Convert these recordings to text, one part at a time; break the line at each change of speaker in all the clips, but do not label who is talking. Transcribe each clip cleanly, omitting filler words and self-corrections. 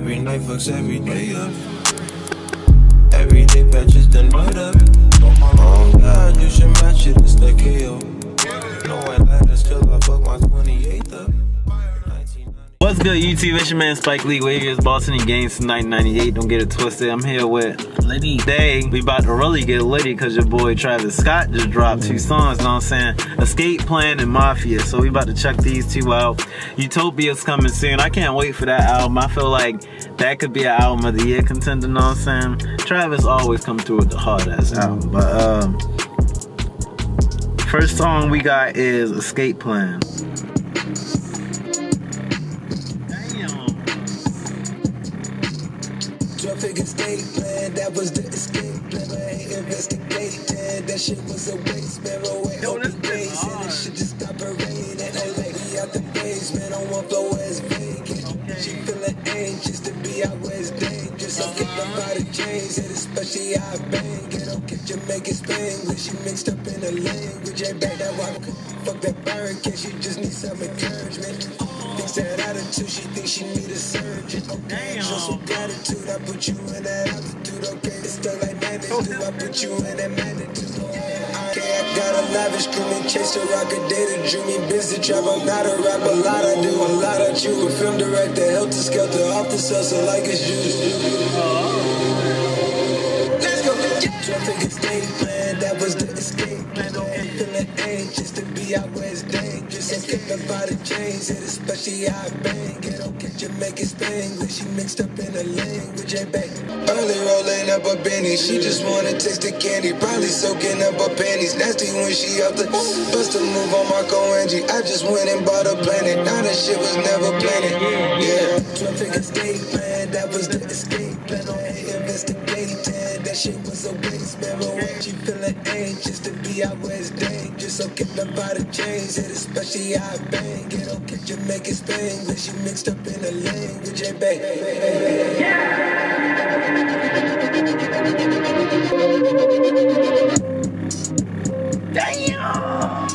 Every night fucks every day up. Every day patches done right up. Oh God, you should match it, it's the KO. No one let us till I fuck my 28th up.
What's good, YouTube? It's your man SpikeLeak. We're here, Boston Games from 1998. Don't get it twisted. I'm here with Liddy. Today, we about to really get litty because your boy Travis Scott just dropped 2 songs, you know what I'm saying? Escape Plan and Mafia. So we about to check these 2 out. Utopia's coming soon. I can't wait for that album. I feel like that could be an album of the year contender, you know what I'm saying? Travis always come through with the hard-ass album. But first song we got is Escape Plan.
Escape plan, that was the escape plan. I ain't investigating. That shit was a waste, man. Away open days, and this shit just stop her rain. And that lady out the basement on one floor where it's vacant. She feeling anxious to be out where it's dangerous. I'm getting up out of chains, and especially how I bang. Get on catch Jamaican Spanglish. She mixed up in the language. Ain't back that walk. Fuck that burn, case she just need some encouragement. Thinks that attitude, she thinks she need a surgeon. Okay, show some gratitude. I put you in that altitude. Okay, it's still like magnitude. I put you in that magnitude. Okay, I got a lavish crew, me chase the rocket, data drew me busy trap. I'm not a rapper, a lot I do, a lot I chew. A film director, helter skelter, off the salsa like it's juice. Let's go. Traffic escape plan, that was the escape plan. I'm feeling anxious to be out where it's dangerous. I'm getting up out of chains, and especially how I bang. Get on catch Jamaican Spanglish. She mixed up in the language, ain't back. Early rolling up a Benny, she just wanna taste the candy. Probably soaking up her panties. Nasty when she up the bust a move on Marco Angie. I just went and bought a planet. Now that shit was never planned. Yeah, traffic escape plan, that was the escape plan. I ain't investigating. That shit was a waste, man. She feeling anxious to be out where it's dangerous. So get up out of chains, and especially how I bang. Get on catch Jamaican Spanglish. She mixed up in the language, ain't back.
Damn!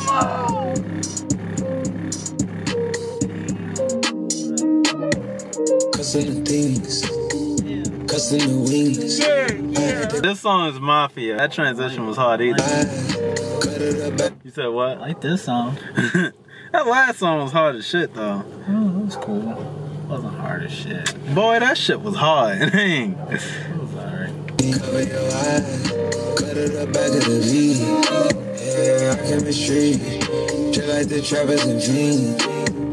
Cussing the things, cussing the wings.
This song is Mafia. That transition was hard either. You said what?
I like this song.
That last song was hard as shit though.
Oh, that was cool. It wasn't hard as shit.
Boy, that shit was hard. Dang.
It was alright.
Cover your eyes, cut it up back of the V. Yeah, I chemistry, just like the trappers and fiends.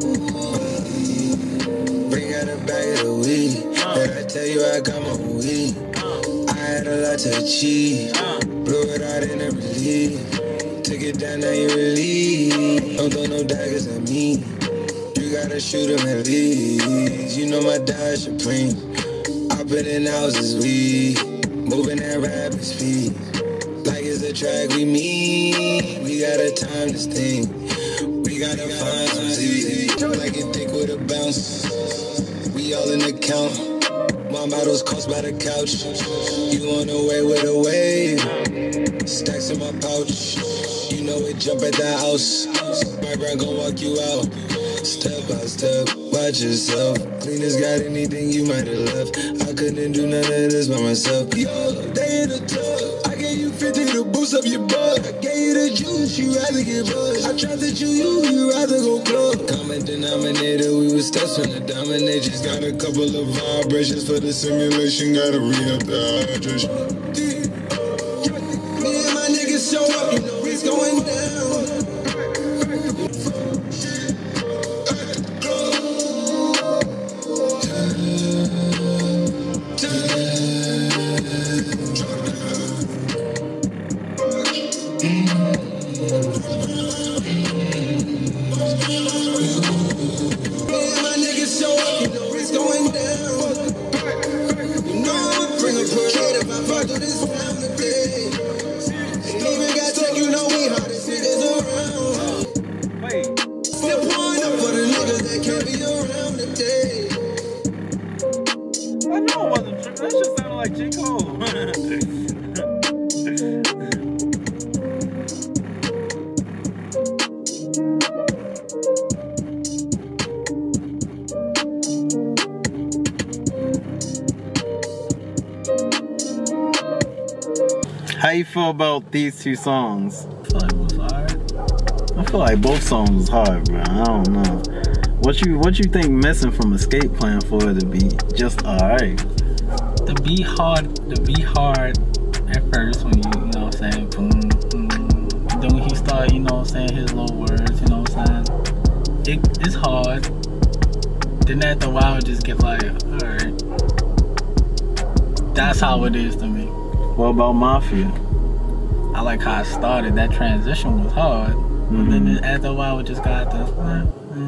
Bring out a bag of the weed. Did I tell you I got my weed? I had a lot to achieve. Blew it out in every league. Took it down, now you relieve. Don't throw no daggers at me. You gotta shoot them at least. You know my die supreme. I put in houses, we moving at rapid speed. Like it's a track we meet. We gotta time this thing. We gotta find some Z. Like it thick with a bounce. We all in the count. My models cost by the couch. You on the way with a wave. Stacks in my pouch. You know it jump at the house. My brand gon' walk you out. Step by step, watch yourself. Cleaners got anything you might have left. I couldn't do none of this by myself. Yo, they in the tub. I gave you 50 to boost up your butt. I gave you the juice, you rather get buzzed. I tried to chew you rather go club. Common denominator, we was steps from the dominate. Just got a couple of vibrations for the simulation. Gotta re-up the hydration. Me and my niggas show up, you know it's going down.
That just sounded like J. Cole. How you feel about these two songs?
I feel like it was hard.
I feel like both songs was hard, bro. I don't know. What you think missing from Escape Plan for it to be just alright?
The beat hard at first when you know what I'm saying, boom, boom. Then when he started, you know what I'm saying, his little words, you know what I'm saying, it's hard. Then after a while it just get like, alright. That's how it is to me.
What about Mafia?
I like how it started. That transition was hard. But then after a while it just got the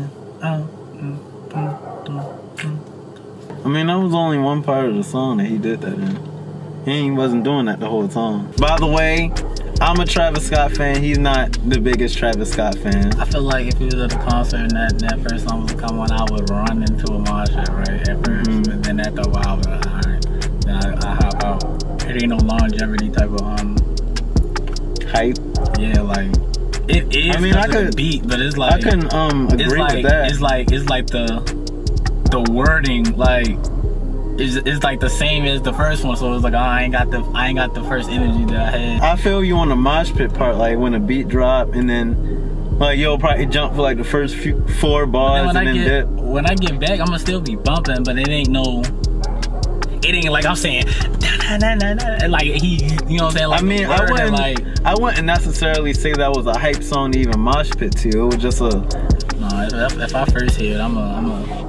I mean, that was only one part of the song that he did that in. He wasn't doing that the whole time. By the way, I'm a Travis Scott fan. He's not the biggest Travis Scott fan.
I feel like if he was at a concert and that first song was come on, I would run into a mosh pit, right, at first. But then after a while, I was like, alright. Then I hop out. It ain't no longevity type of
Hype.
Yeah, like it is.
I mean, I could
beat, but it's like
I can agree with that.
It's like the wording like it's like the same as the first one. So it's like, oh, I ain't got the first energy that I had.
I feel you on the mosh pit part, like when a beat drop and then like you'll probably jump for like the first 4 bars and then dip.
When I get back, I'ma still be bumping, but it ain't like I'm saying like he, you know what I'm saying, like,
I mean, I wouldn't necessarily say that was a hype song to even mosh pit to. It was just a
no. If I first hear it, I'm a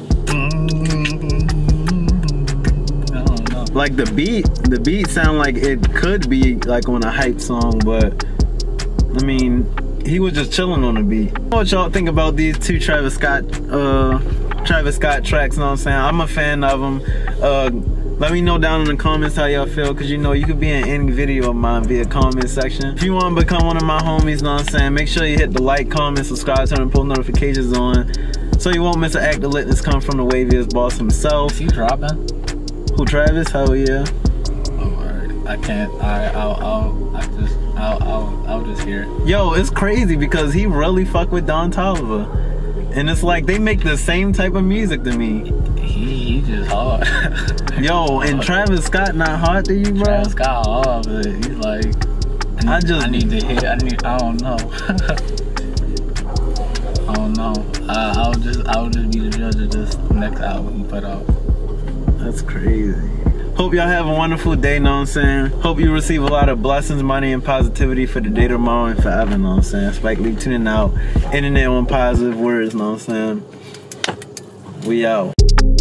I don't know.
Like the beat sound like it could be like on a hype song, but I mean, he was just chilling on the beat. What y'all think about these two Travis Scott tracks? Know what I'm saying? I'm a fan of them. Let me know down in the comments how y'all feel, because you know you could be in any video of mine via comment section. If you want to become one of my homies, know what I'm saying, make sure you hit the like, comment, subscribe, turn the post notifications on, so you won't miss an act of litness come from the waviest boss himself.
Is he dropping?
Who, Travis? Hell yeah.
Oh, alright. I can't. I'll just hear it.
Yo, it's crazy because he really fuck with Don Toliver, and it's like they make the same type of music to me.
He just hard.
Yo, and Travis Scott not hard to you, bro?
Travis Scott hard, but he's like, I need to hear. I don't know. I don't know. I'll just be the judge of this next album he put out.
That's crazy. Hope y'all have a wonderful day, know what I'm saying? Hope you receive a lot of blessings, money, and positivity for the day, tomorrow, and forever, know what I'm saying? SpikeLeak tuning out. Internet on positive words, know what I'm saying? We out.